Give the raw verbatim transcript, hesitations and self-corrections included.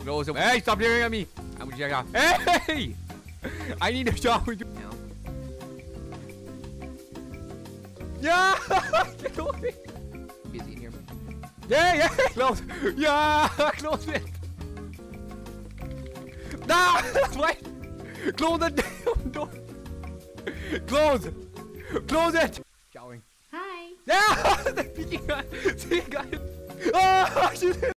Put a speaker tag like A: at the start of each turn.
A: Close it. Hey, stop staring at me. I'm gonna check out. Hey! I need a shot with you. Yeah! Get away! Busy in here. Yeah, yeah! Close! Yeah! Close it! Nah! Wait! Close the damn door! Close! Close it! Showering.
B: Hi!
A: Yeah! See, guys! Oh, she did